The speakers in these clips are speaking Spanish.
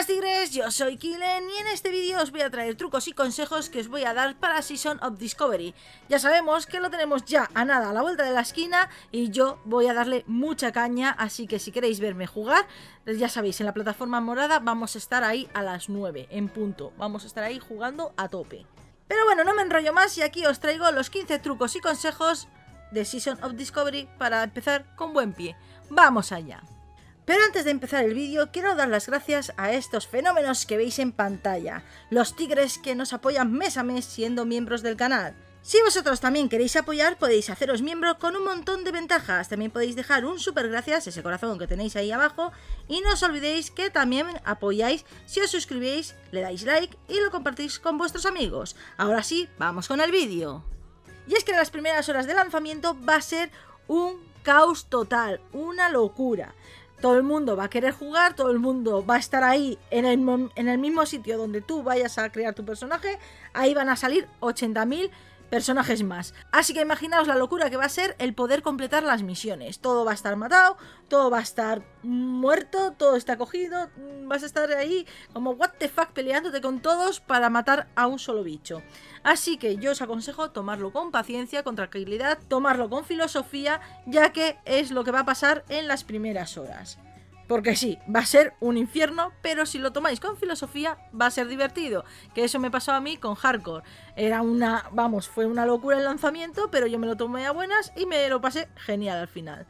tigres, yo soy Killen y en este vídeo os voy a traer trucos y consejos que os voy a dar para Season of Discovery. Ya sabemos que lo tenemos ya a nada, a la vuelta de la esquina, y yo voy a darle mucha caña, así que si queréis verme jugar, ya sabéis, en la plataforma morada vamos a estar ahí a las 9 en punto, vamos a estar ahí jugando a tope. Pero bueno, no me enrollo más y aquí os traigo los 15 trucos y consejos de Season of Discovery para empezar con buen pie. ¡Vamos allá! Pero antes de empezar el vídeo, quiero dar las gracias a estos fenómenos que veis en pantalla, los tigres que nos apoyan mes a mes siendo miembros del canal. Si vosotros también queréis apoyar, podéis haceros miembro con un montón de ventajas. También podéis dejar un super gracias, ese corazón que tenéis ahí abajo, y no os olvidéis que también apoyáis si os suscribís, le dais like y lo compartís con vuestros amigos. Ahora sí, vamos con el vídeo. Y es que las primeras horas de lanzamiento va a ser un caos total, una locura. Todo el mundo va a querer jugar, todo el mundo va a estar ahí en el mismo sitio donde tú vayas a crear tu personaje. Ahí van a salir 80.000 personajes más. Así que imaginaos la locura que va a ser el poder completar las misiones. Todo va a estar matado, todo va a estar muerto, todo está cogido. Vas a estar ahí como what the fuck peleándote con todos para matar a un solo bicho. Así que yo os aconsejo tomarlo con paciencia, con tranquilidad, tomarlo con filosofía, ya que es lo que va a pasar en las primeras horas. Porque sí, va a ser un infierno, pero si lo tomáis con filosofía va a ser divertido. Que eso me pasó a mí con Hardcore. Era fue una locura el lanzamiento, pero yo me lo tomé a buenas y me lo pasé genial al final.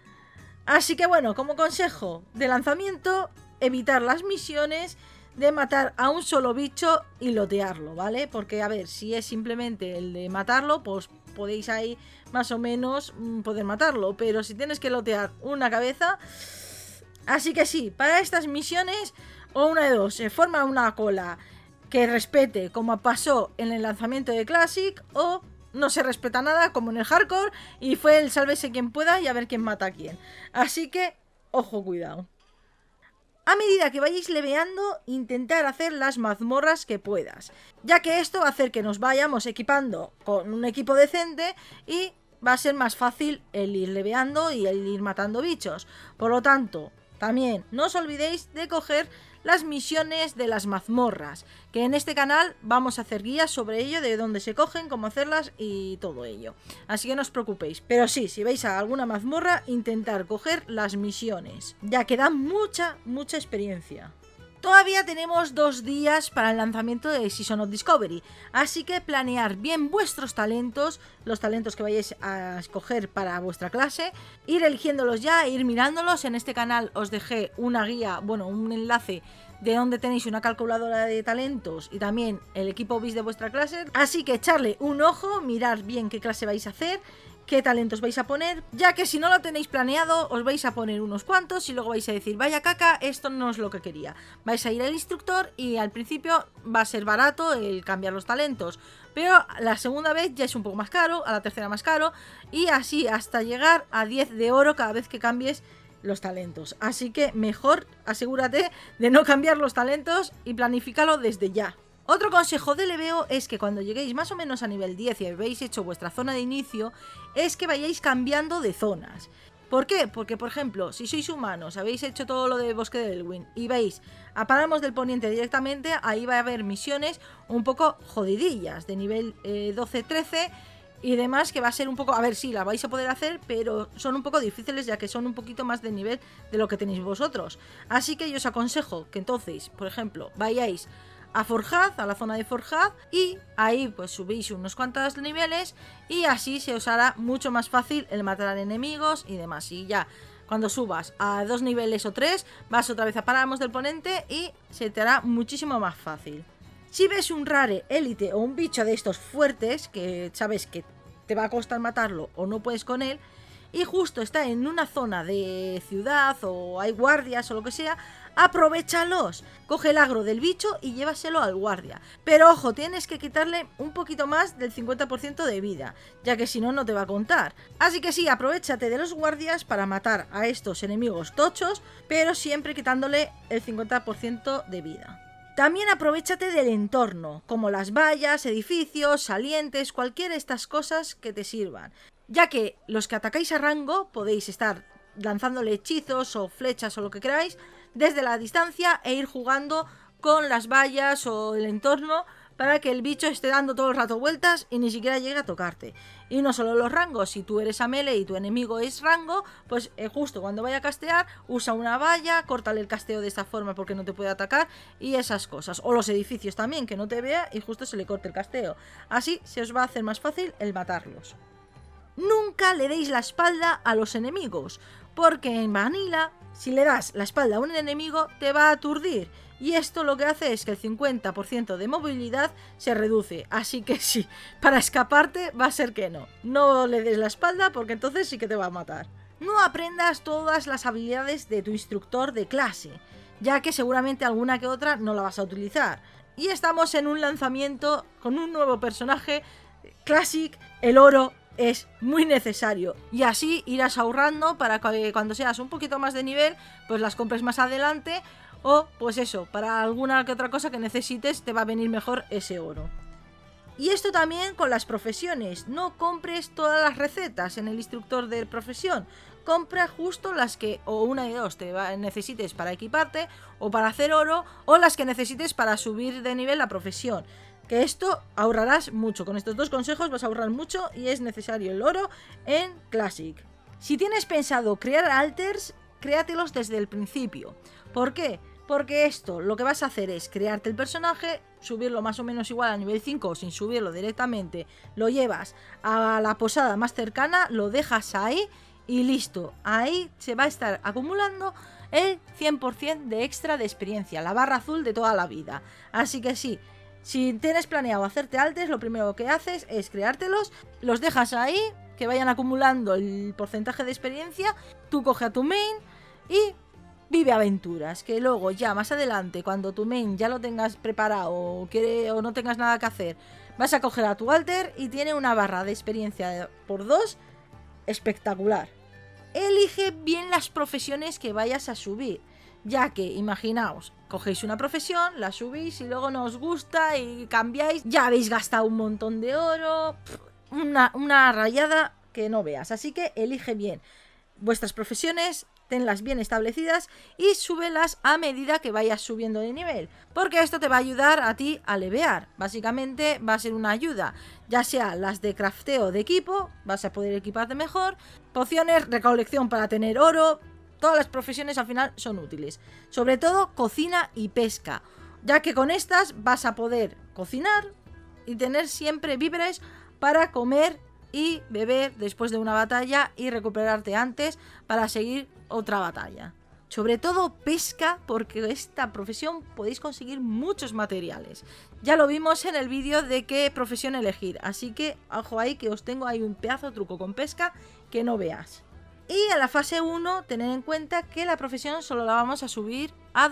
Así que bueno, como consejo de lanzamiento, evitar las misiones de matar a un solo bicho y lotearlo, ¿vale? Porque a ver, si es simplemente el de matarlo, pues podéis ahí más o menos poder matarlo. Pero si tienes que lotear una cabeza... Así que sí, para estas misiones, o una de dos, se forma una cola que respete como pasó en el lanzamiento de Classic, o no se respeta nada como en el Hardcore y fue el sálvese quien pueda y a ver quién mata a quién. Así que, ojo, cuidado. A medida que vayáis leveando, intentar hacer las mazmorras que puedas, ya que esto va a hacer que nos vayamos equipando con un equipo decente y va a ser más fácil el ir leveando y el ir matando bichos. Por lo tanto... también no os olvidéis de coger las misiones de las mazmorras, que en este canal vamos a hacer guías sobre ello, de dónde se cogen, cómo hacerlas y todo ello. Así que no os preocupéis. Pero sí, si vais a alguna mazmorra, intentar coger las misiones, ya que dan mucha experiencia. Todavía tenemos 2 días para el lanzamiento de Season of Discovery, así que planear bien vuestros talentos, los talentos que vayáis a escoger para vuestra clase, ir eligiéndolos ya, ir mirándolos. En este canal os dejé una guía, un enlace de donde tenéis una calculadora de talentos y también el equipo bis de vuestra clase, así que echarle un ojo, mirar bien qué clase vais a hacer, qué talentos vais a poner, ya que si no lo tenéis planeado os vais a poner unos cuantos y luego vais a decir vaya caca, esto no es lo que quería. Vais a ir al instructor y al principio va a ser barato el cambiar los talentos, pero la segunda vez ya es un poco más caro, a la tercera más caro, y así hasta llegar a 10 de oro cada vez que cambies los talentos. Así que mejor asegúrate de no cambiar los talentos y planifícalo desde ya. Otro consejo de leveo es que cuando lleguéis más o menos a nivel 10 y habéis hecho vuestra zona de inicio, es que vayáis cambiando de zonas. ¿Por qué? Porque, por ejemplo, si sois humanos, habéis hecho todo lo de Bosque de Elwyn y vais a Páramos del Poniente directamente, ahí va a haber misiones un poco jodidillas, de nivel 12-13 y demás, que va a ser un poco... A ver, sí, la vais a poder hacer, pero son un poco difíciles, ya que son un poquito más de nivel de lo que tenéis vosotros. Así que yo os aconsejo que entonces, por ejemplo, vayáis a Forjad, a la zona de Forjad, y ahí pues subís unos cuantos niveles y así se os hará mucho más fácil el matar a enemigos y demás. Y ya cuando subas a 2 niveles o 3 vas otra vez a Páramos del Ponente y se te hará muchísimo más fácil. Si ves un rare élite o un bicho de estos fuertes que sabes que te va a costar matarlo o no puedes con él, y justo está en una zona de ciudad o hay guardias o lo que sea, aprovéchalos, coge el agro del bicho y llévaselo al guardia. Pero ojo, tienes que quitarle un poquito más del 50% de vida, ya que si no, no te va a contar. Así que sí, aprovechate de los guardias para matar a estos enemigos tochos, pero siempre quitándole el 50% de vida. También aprovéchate del entorno, como las vallas, edificios, salientes, cualquiera de estas cosas que te sirvan, ya que los que atacáis a rango podéis estar lanzándole hechizos o flechas o lo que queráis desde la distancia e ir jugando con las vallas o el entorno para que el bicho esté dando todo el rato vueltas y ni siquiera llegue a tocarte. Y no solo los rangos, si tú eres a melee y tu enemigo es rango, pues justo cuando vaya a castear, usa una valla, córtale el casteo de esta forma porque no te puede atacar y esas cosas. O los edificios también, que no te vea y justo se le corte el casteo. Así se os va a hacer más fácil el matarlos. Nunca le deis la espalda a los enemigos, porque en Vanilla, si le das la espalda a un enemigo, te va a aturdir. Y esto lo que hace es que el 50% de movilidad se reduce. Así que sí, para escaparte va a ser que no. No le des la espalda porque entonces sí que te va a matar. No aprendas todas las habilidades de tu instructor de clase, ya que seguramente alguna que otra no la vas a utilizar. Y estamos en un lanzamiento con un nuevo personaje, Classic, el oro es muy necesario. Y así irás ahorrando para que cuando seas un poquito más de nivel, pues las compres más adelante. O, pues eso, para alguna que otra cosa que necesites te va a venir mejor ese oro. Y esto también con las profesiones. No compres todas las recetas en el instructor de profesión. Compra justo las que, o una de dos, necesites para equiparte, o para hacer oro, o las que necesites para subir de nivel la profesión. Que esto ahorrarás mucho. Con estos dos consejos vas a ahorrar mucho y es necesario el oro en Classic. Si tienes pensado crear alters, créatelos desde el principio. ¿Por qué? Porque esto lo que vas a hacer es crearte el personaje, subirlo más o menos igual a nivel 5 o sin subirlo directamente, lo llevas a la posada más cercana, lo dejas ahí y listo. Ahí se va a estar acumulando el 100% de extra de experiencia, la barra azul de toda la vida. Así que sí, si tienes planeado hacerte alters, lo primero que haces es creártelos, los dejas ahí, que vayan acumulando el porcentaje de experiencia, tú coge a tu main y vive aventuras, que luego ya más adelante, cuando tu main ya lo tengas preparado o no tengas nada que hacer, vas a coger a tu alter y tiene una barra de experiencia por 2 espectacular. Elige bien las profesiones que vayas a subir, ya que, imaginaos, cogéis una profesión, la subís y luego no os gusta y cambiáis, ya habéis gastado un montón de oro, una rayada que no veas. Así que elige bien vuestras profesiones, tenlas bien establecidas y súbelas a medida que vayas subiendo de nivel, porque esto te va a ayudar a ti a levear. Básicamente va a ser una ayuda, ya sea las de crafteo de equipo, vas a poder equiparte mejor, pociones, recolección para tener oro. Todas las profesiones al final son útiles, sobre todo cocina y pesca, ya que con estas vas a poder cocinar y tener siempre víveres para comer y beber después de una batalla y recuperarte antes para seguir otra batalla. Sobre todo pesca, porque esta profesión podéis conseguir muchos materiales. Ya lo vimos en el vídeo de qué profesión elegir, así que ojo ahí que os tengo ahí un pedazo de truco con pesca que no veas. Y en la fase 1 tened en cuenta que la profesión solo la vamos a subir a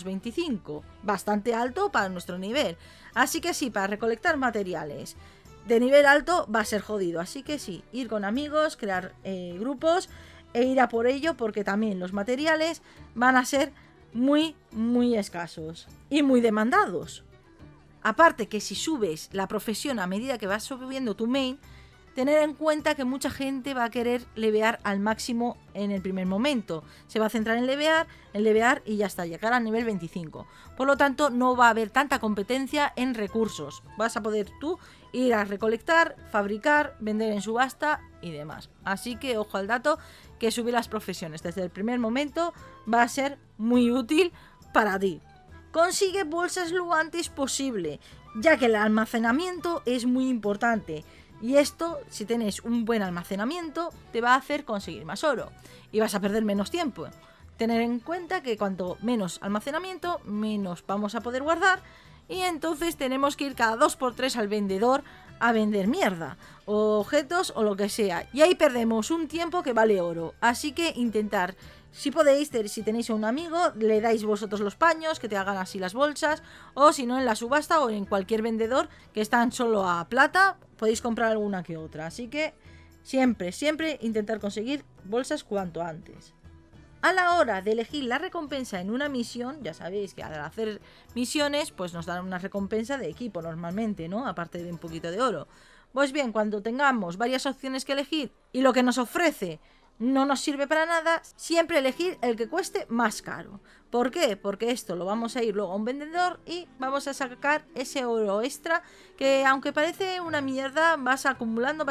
225, bastante alto para nuestro nivel. Así que sí, para recolectar materiales de nivel alto va a ser jodido, así que sí, ir con amigos, crear grupos e ir a por ello, porque también los materiales van a ser muy escasos y muy demandados. Aparte que si subes la profesión a medida que vas subiendo tu main, tener en cuenta que mucha gente va a querer levear al máximo en el primer momento. Se va a centrar en levear y ya está, llegar al nivel 25. Por lo tanto, no va a haber tanta competencia en recursos. Vas a poder tú ir a recolectar, fabricar, vender en subasta y demás. Así que ojo al dato, que subir las profesiones desde el primer momento va a ser muy útil para ti. Consigue bolsas lo antes posible, ya que el almacenamiento es muy importante. Y esto, si tenéis un buen almacenamiento, te va a hacer conseguir más oro y vas a perder menos tiempo. Tener en cuenta que cuanto menos almacenamiento, menos vamos a poder guardar, y entonces tenemos que ir cada 2x3 al vendedor a vender mierda, o objetos o lo que sea, y ahí perdemos un tiempo que vale oro. Así que intentar, si podéis, si tenéis a un amigo, le dais vosotros los paños, que te hagan así las bolsas, o si no en la subasta o en cualquier vendedor que están solo a plata, podéis comprar alguna que otra. Así que siempre intentar conseguir bolsas cuanto antes. A la hora de elegir la recompensa en una misión, ya sabéis que al hacer misiones pues nos dan una recompensa de equipo normalmente, ¿no? Aparte de un poquito de oro. Pues bien, cuando tengamos varias opciones que elegir y lo que nos ofrece no nos sirve para nada, siempre elegir el que cueste más caro. ¿Por qué? Porque esto lo vamos a ir luego a un vendedor y vamos a sacar ese oro extra que, aunque parece una mierda, vas acumulando,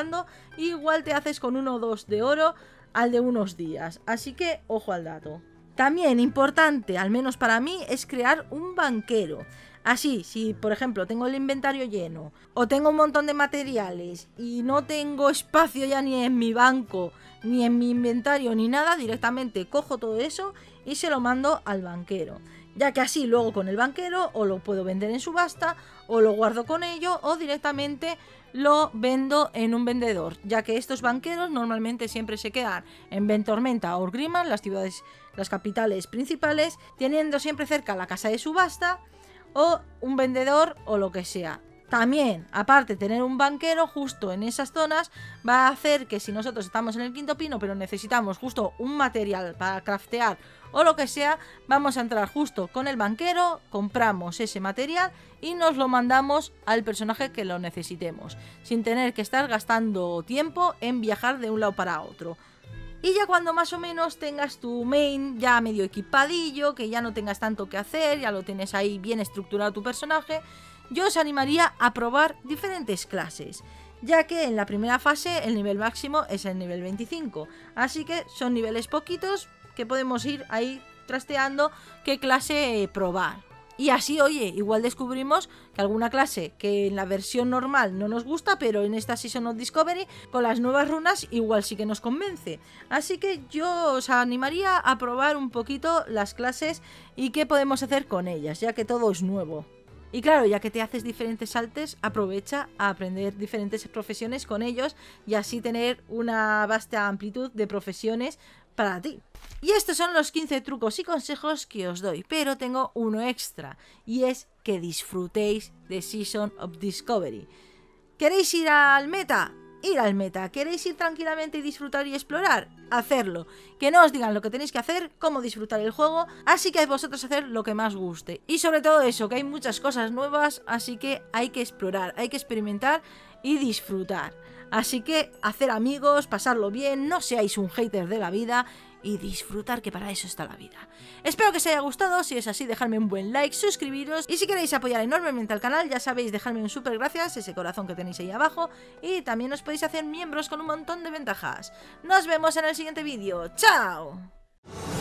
igual te haces con 1 o 2 de oro al de unos días. Así que ojo al dato. También importante, al menos para mí, es crear un banquero. Así, si por ejemplo tengo el inventario lleno o tengo un montón de materiales y no tengo espacio ya ni en mi banco, ni en mi inventario, ni nada, directamente cojo todo eso y se lo mando al banquero. Ya que así luego con el banquero o lo puedo vender en subasta o lo guardo con ello o directamente lo vendo en un vendedor, ya que estos banqueros normalmente siempre se quedan en Ventormenta o Orgrimmar, las ciudades, las capitales principales, teniendo siempre cerca la casa de subasta o un vendedor o lo que sea. También, aparte, tener un banquero justo en esas zonas va a hacer que si nosotros estamos en el quinto pino pero necesitamos justo un material para craftear o lo que sea, vamos a entrar justo con el banquero, compramos ese material y nos lo mandamos al personaje que lo necesitemos, sin tener que estar gastando tiempo en viajar de un lado para otro. Y ya cuando más o menos tengas tu main ya medio equipadillo, que ya no tengas tanto que hacer, ya lo tienes ahí bien estructurado tu personaje, yo os animaría a probar diferentes clases, ya que en la primera fase el nivel máximo es el nivel 25, así que son niveles poquitos que podemos ir ahí trasteando qué clase probar. Y así, oye, igual descubrimos que alguna clase que en la versión normal no nos gusta, pero en esta Season of Discovery, con las nuevas runas, igual sí que nos convence. Así que yo os animaría a probar un poquito las clases y qué podemos hacer con ellas, ya que todo es nuevo. Y claro, ya que te haces diferentes saltes, aprovecha a aprender diferentes profesiones con ellos y así tener una vasta amplitud de profesiones para ti. Y estos son los 15 trucos y consejos que os doy, pero tengo uno extra y es que disfrutéis de Season of Discovery. ¿Queréis ir al meta? Ir al meta. ¿Queréis ir tranquilamente y disfrutar y explorar? Hacerlo. Que no os digan lo que tenéis que hacer, cómo disfrutar el juego, así que vosotros hacer lo que más guste. Y sobre todo eso, que hay muchas cosas nuevas, así que hay que explorar, hay que experimentar y disfrutar. Así que hacer amigos, pasarlo bien, no seáis un hater de la vida y disfrutar, que para eso está la vida. Espero que os haya gustado, si es así dejadme un buen like, suscribiros y si queréis apoyar enormemente al canal ya sabéis, dejadme un super gracias, ese corazón que tenéis ahí abajo, y también os podéis hacer miembros con un montón de ventajas. Nos vemos en el siguiente vídeo, ¡chao!